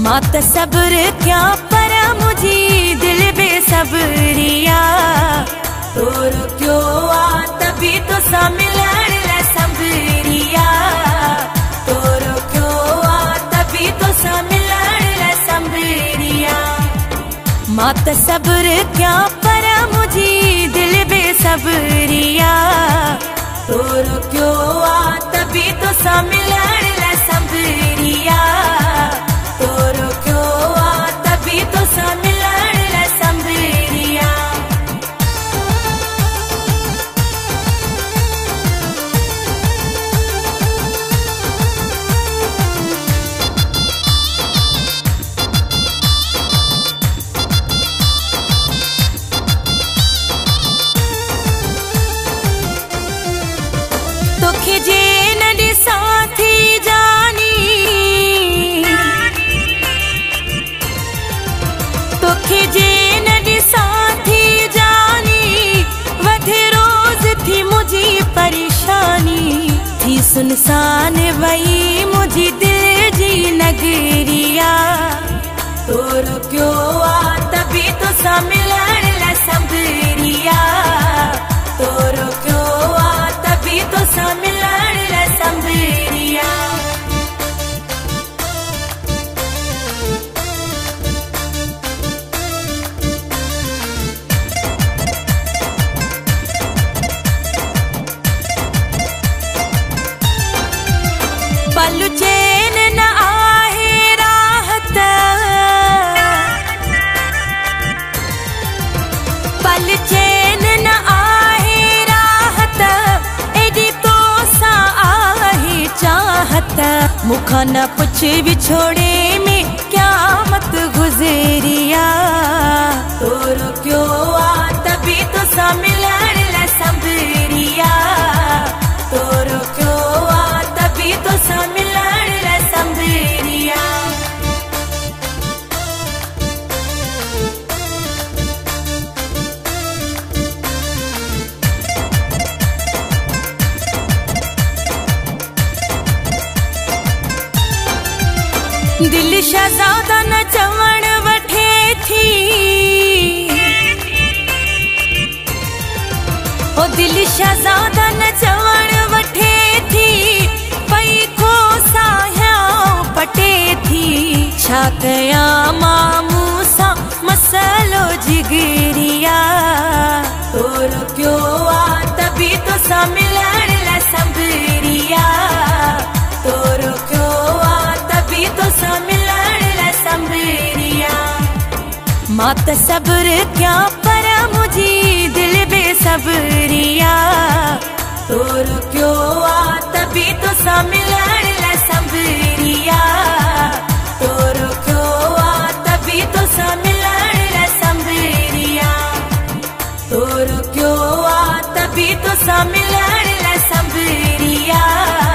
मात सब्र क्या पर मुझी दिल बेसब्रिया तोर क्यों आ तभी तो सा मिलण ला संबरिया तोर क्यों आ तभी तो सा मिलण ला संबरिया मात सब्र क्या पर मुझी दिल बेसब्रिया तोर क्यों आ तभी तो सा मिलण ला संबरिया तोर क्यों आ तभी तो सा मिलण ला संबरिया तोखे जे न ॾिसां थी जानी तोखे जे न ॾिसां थी जानी वधे रोज़ थी मुझी परेशानी थी सुनसान वही मुझी दिल जी नगरिया तोर क्यों आ तभी तो सा मिलण ला संबरिया तोर क्यों आ तभी तो सा मिलण ला संबरिया पल चैन न आहे राहत पल चैन न आहे राहत एडी तो सा आहे चाहत मुखा न पुछ बिछोड़े में क्या मत गुजरिया तोर क्यों आ तभी तो सा मिलण ला संबरिया तोर क्यों आ तभी तो सा मिलण ला संबरिया दिल शहज़ादा न चवण वठे थी ओ दिल शहज़ादा न चवण वठे थी पई खो साहियां पटे थी छा कया मामू सा मसलो जिगरिया तोर क्यों आ तभी तो सा मिलण ला संबरिया तोर क्यों आ तभी तो सा मिलण ला संबरिया मात सब्र क्या पर मुझी दिल बेसब्रिया तोर क्यों आ तभी तो सा मिलण ला संबरिया तोर क्यों आ तभी तो सा मिलण ला संबरिया तोर क्यों आ तभी तो सा मिलण ला संबरिया।